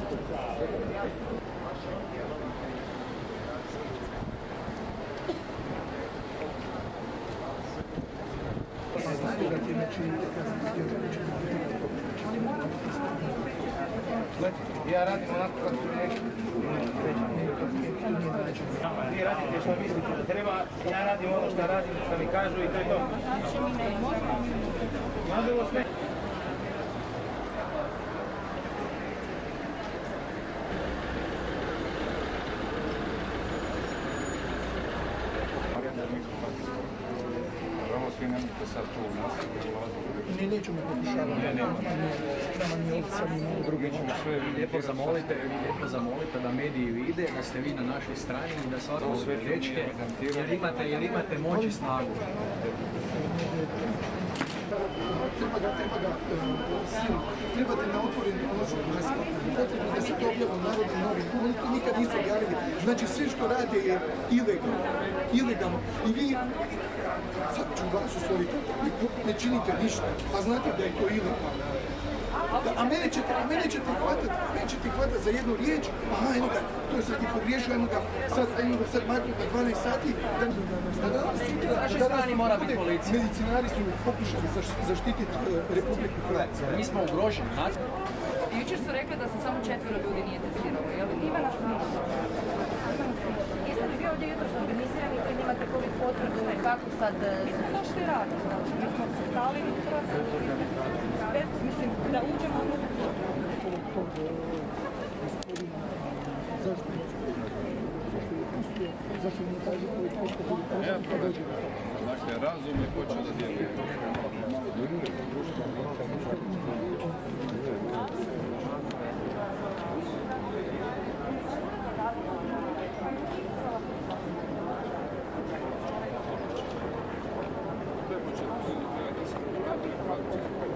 Ja radim onako kako su neki. Vi radite što mislite da treba, ja radim ono što radim, što mi kažu i to je to. Nažalost ne. Svi nemojte sad tu u nas. Nećemo pokušavati. Nama ni ovca, ni malo druge. Vi lijepo zamolite da mediji vide da ste vi na našoj strani i da shvatimo sve dečke, jer imate moć i snagu. Trebate na otvoreni odnosno potrebno da se to objavlja u Narodnim novinama. Oni to nikad nisu objavili. Znači sve što rade je ilegalno. I vi, sad ću vas usloviti, ne činite ništa, a znate da je to ilegalno. A mene ćete hvatati za jednu riječ, aha, eno ga, to je sad ti pogriješio, eno ga sad maknuti na 12 sati, da danas medicinari su pokušali zaštititi Republiku Hrvatsku. Mi smo ugroženi. Jučer su rekli da se samo 4 ljudi nije testiralo, jel? Ima nas ništa. Jeste li vi ovdje jutro što organizirani koji imate COVID potvrdu i kako sad to što je radi? Znači, mi smo se stali jutro, mislim da uđemo u Zašto mi kaže koji potvrdu? Dakle, razum je počeo da djeluje.